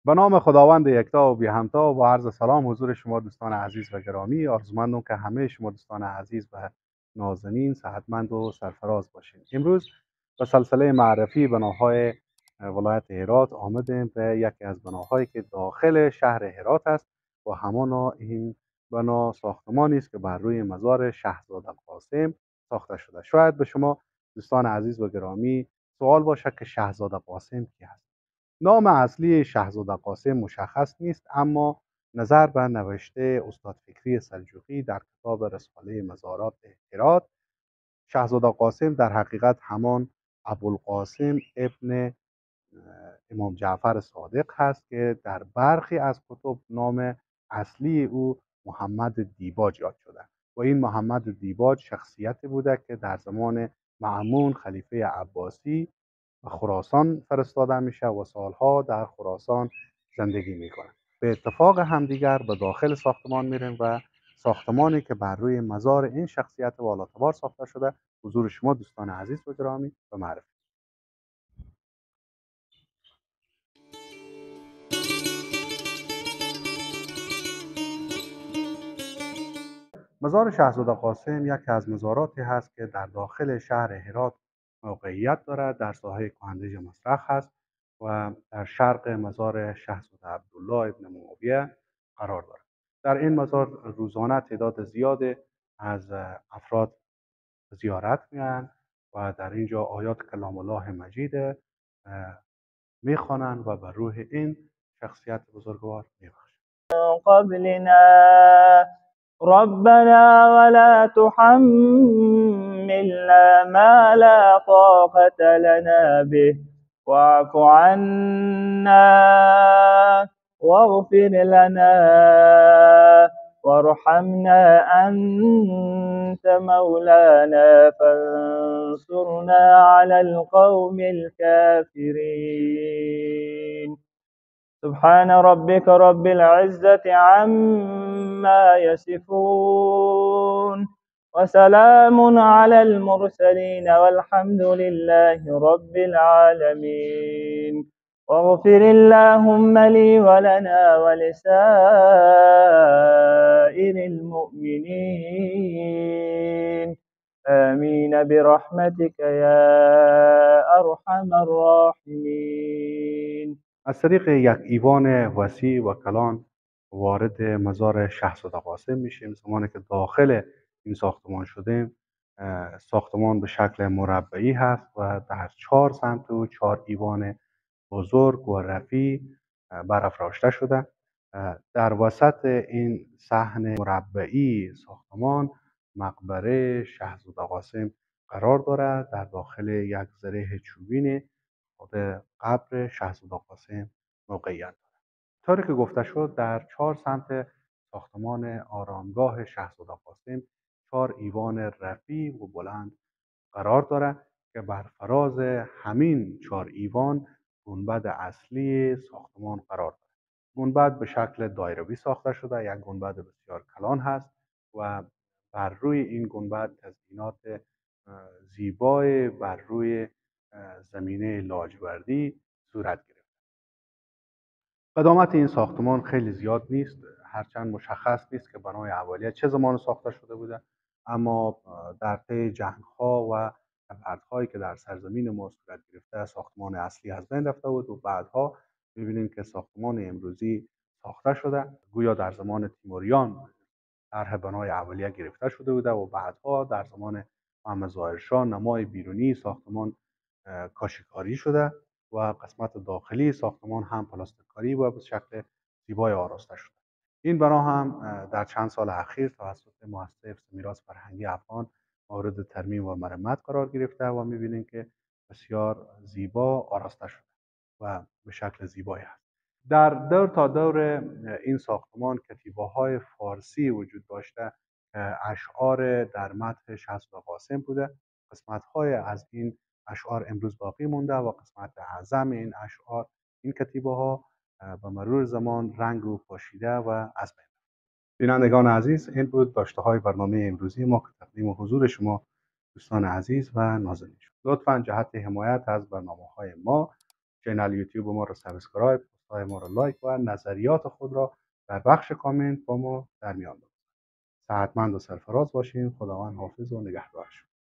به نام خداوند یکتا و بی همتا، با عرض سلام حضور شما دوستان عزیز و گرامی. آرزومندم که همه شما دوستان عزیز و نازنین صحتمند و سرفراز باشین. امروز به سلسله معرفی بناهای ولایت هرات آمدیم به یکی از بناهایی که داخل شهر هرات است و همانا این بنا ساختمانی است که بر روی مزار شهزاده قاسم ساخته شده. شاید به شما دوستان عزیز و گرامی سوال باشد که شهزاده قاسم کی است؟ نام اصلی شهزاده قاسم مشخص نیست، اما نظر به نوشته استاد فکری سلجوقی در کتاب رساله مزارات هرات، شهزاده قاسم در حقیقت همان ابوالقاسم ابن امام جعفر صادق هست که در برخی از کتب نام اصلی او محمد دیباج یاد شده و این محمد دیباج شخصیتی بوده که در زمان مأمون خلیفه عباسی و خراسان فرستاده میشه و سالها در خراسان زندگی میکنه. به اتفاق همدیگر به داخل ساختمان میریم و ساختمانی که بر روی مزار این شخصیت والاتبار ساخته شده حضور شما دوستان عزیز و گرامی به معرفی. مزار شهزاده قاسم یکی از مزاراتی هست که در داخل شهر هرات موقعیت دارد، در ساحه کهندژ مسرخ هست و در شرق مزار شهزاده عبدالله ابن معاویه قرار دارد. در این مزار روزانه تعداد زیاد از افراد زیارت میان و در اینجا آیات کلام الله مجید میخوانند و بر روح این شخصیت بزرگوار میبخشند. قبلنا ربنا ولا تحملنا ما لا طاقة لنا به واعف عنا واغفر لنا وارحمنا أنت مولانا فانصرنا على القوم الكافرين. سبحان ربك رب العزة عما يصفون وسلام على المرسلين والحمد لله رب العالمين. واغفر اللهم لي ولنا ولسائر المؤمنين آمين برحمتك يا أرحم الراحمين. از طریق یک ایوان وسیع و کلان وارد مزار شهزاده قاسم میشیم. زمانی که داخل این ساختمان شدیم، ساختمان به شکل مربعی هست و در 4 سمت و 4 ایوان بزرگ و رفیع برافراشته شده. در وسط این صحن مربعی ساختمان مقبره شهزاده قاسم قرار دارد. در داخل یک زره چوبین خود قبر شهزاده قاسم موقعیت دارد. طوری که گفته شد در 4 سمت ساختمان آرامگاه شهزاده قاسم 4 ایوان رفیع و بلند قرار دارد که بر فراز همین 4 ایوان گنبد اصلی ساختمان قرار دارد. گنبد به شکل دایروی ساخته شده، یک گنبد بسیار کلان هست و بر روی این گنبد تزئینات زیبای بر روی زمینه لاجوردی صورت گرفت. قدامت این ساختمان خیلی زیاد نیست، هرچند مشخص نیست که بنای اولیه چه زمان ساخته شده بوده، اما در طی جنگ‌ها و نبردهایی که در سرزمین ما صورت گرفته ساختمان اصلی از بین رفته بود و بعدها می‌بینیم که ساختمان امروزی ساخته شده. گویا در زمان تیموریان طرح بنای اولیه گرفته شده بوده و بعدها در زمان محمد ظاهرشاه نمای بیرونی ساختمان کاشیکاری شده و قسمت داخلی ساختمان هم پلاستیکاری و به شکل زیبای آراسته شده. این بنا هم در چند سال اخیر توسط مؤسسه حفظ میراث فرهنگی افغان مورد ترمیم و مرمت قرار گرفته و می‌بینیم که بسیار زیبا آراسته شده و به شکل زیبایی است. در دور تا دور این ساختمان کتیبه‌های فارسی وجود داشته که اشعار در مدح شهزاده قاسم بوده. قسمت‌های از این اشعار امروز باقی مونده و قسمت اعظم این اشعار، این کتیبه‌ها به مرور زمان رنگ و پاشیده و از بین رفته. بینندگان عزیز، این بود داشته‌های برنامه امروزی ما که تقدیم حضور شما دوستان عزیز و نازنین شد. لطفاً جهت حمایت از برنامه‌های ما چینل یوتیوب ما را سابسکرایب های ما را لایک و نظریات خود را در بخش کامنت با ما در میان بگذارید. صحتمند و سرفراز باشین. خداوند حافظ و نگهدارشون.